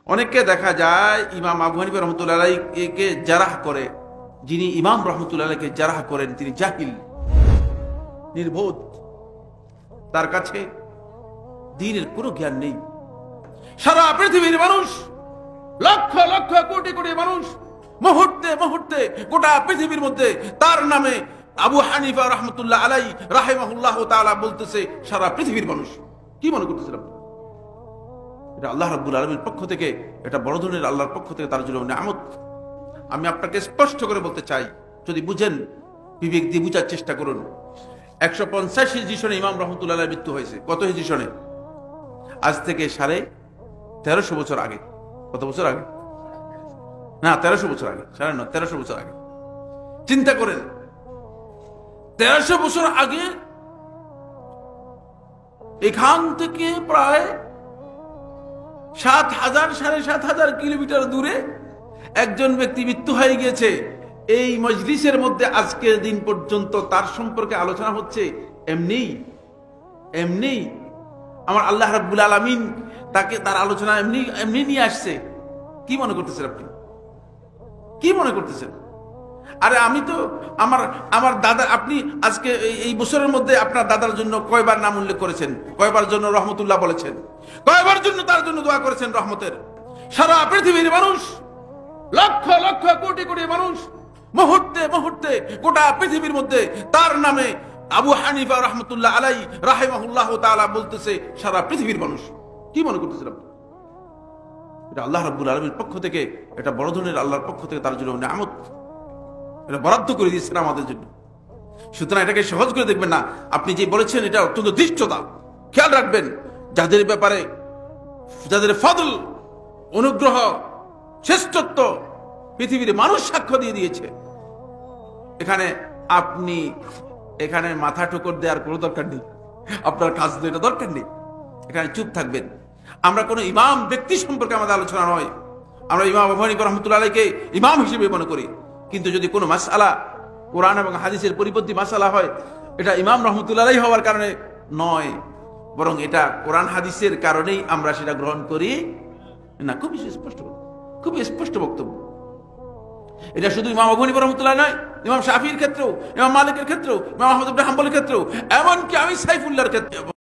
অনেককে দেখা যায় ইমাম আবু হানিফা রহমতুল্লাহ আলাইহিকে জারাহ করে, যিনি ইমাম রহমতুল্লাহ আলাইহিকে জারাহ করেন তিনি জাহিল, নির্বোধ, তার কাছে দ্বীনের কোনো জ্ঞান নেই। সারা পৃথিবীর মানুষ, লক্ষ লক্ষ কোটি কোটি মানুষ মুহূর্তে মুহূর্তে গোটা পৃথিবীর মধ্যে তার নামে আবু হানিফা রহমতুল্লাহ আলাইহি রাহিমাহুল্লাহ তাআলা বলতেছে সারা পৃথিবীর মানুষ। কি মনে করতেছিলাম? এটা আল্লাহ রাব্বুল আলামিনের পক্ষ থেকে, এটা বড় ধরনের আল্লাহর পক্ষ থেকে তার জন্য নিয়ামত। আমি আপনাকে স্পষ্ট করে বলতে চাই, যদি বুঝেন বিবেক দিয়ে বুঝার চেষ্টা করুন। 150 হিজরি সনে ইমাম রহমতুল্লাহ আলাইহির মৃত্যু হয়েছে। কত হিজরি সনে? আজ থেকে 1350 বছর আগে। কত বছর আগে? না, 1300 বছর আগে, 1350 বছর আগে। চিন্তা করেন, 1300 বছর আগে এখান থেকে প্রায় 7000 7500 কিলোমিটার দূরে একজন ব্যক্তি মৃত্যু হয়ে গিয়েছে। এই মজলিসের মধ্যে আজকের দিন পর্যন্ত তার সম্পর্কে আলোচনা হচ্ছে। এমনি এমনি আমার আল্লাহ রাব্বুল আলামিন তাকে তার আলোচনা এমনি এমনি নিয়ে আসছে। কি মনে করতেছেন আপনি? কি মনে করতেছেন? আরে আমি তো আমার দাদা, আপনি আজকে এই বছরের মধ্যে আপনার দাদার জন্য কয়বার নাম উল্লেখ করেছেন? কয়বার জন্য রহমতুল্লাহ বলেছেন? কয়বার জন্য তার জন্য দোয়া করেছেন রহমতের? সারা পৃথিবীর মানুষ, লক্ষ লক্ষ কোটি কোটি মানুষ মুহূর্তে মুহূর্তে গোটা পৃথিবীর মধ্যে তার নামে আবু হানিফা রহমতুল্লাহ আলাইহি রাহিমাহুল্লাহ তাআলা বলতেছে সারা পৃথিবীর মানুষ। কি মনে করতেছিলাম? এটা আল্লাহ রাব্বুল আলামিনের পক্ষ থেকে, এটা বড় ধরনের আল্লাহর পক্ষ থেকে তার জন্য নিয়ামত, এটা বরাদ্দ করে দিয়েছেন আমাদের জন্য। সুতরাং এটাকে সহজ করে দেখবেন না। আপনি যে বলেছেন এটা অত্যন্ত দৃষ্টতা। খেয়াল রাখবেন, যাদের ব্যাপারে, যাদের ফদল, অনুগ্রহ, শ্রেষ্ঠত্ব পৃথিবীর মানুষ সাক্ষ্য দিয়ে দিয়েছে, এখানে আপনি এখানে মাথা ঠোকর দেওয়ার কোনো দরকার নেই, আপনার কাজ এটা দরকার নেই। এখানে চুপ থাকবেন। আমরা কোনো ইমাম ব্যক্তি সম্পর্কে আমাদের আলোচনা নয়। আমরা ইমাম আবু হানিফা রাহমাতুল্লাহ আলাইহিকে ইমাম হিসেবে মনে করি। কিন্তু যদি কোনো মাসআলা কোরআন এবং হাদিসের পরিপন্থী মাসআলা হয়, এটা ইমাম রহমতুল্লাহ আলাইহি হওয়ার কারণে নয়, বরং এটা কোরআন হাদিসের কারণেই আমরা সেটা গ্রহণ করি না। খুবই স্পষ্ট, খুবই স্পষ্ট বক্তব্য। এটা শুধু ইমাম আবু হানিফা রাহমাতুল্লাহ নয়, ইমাম শাফিঈর ক্ষেত্রেও, ইমাম মালিকের ক্ষেত্রেও, ইমাম আহমদ ইবনে হাম্বলের ক্ষেত্রেও, এমনকি আমি সাইফুল্লাহর ক্ষেত্রেও।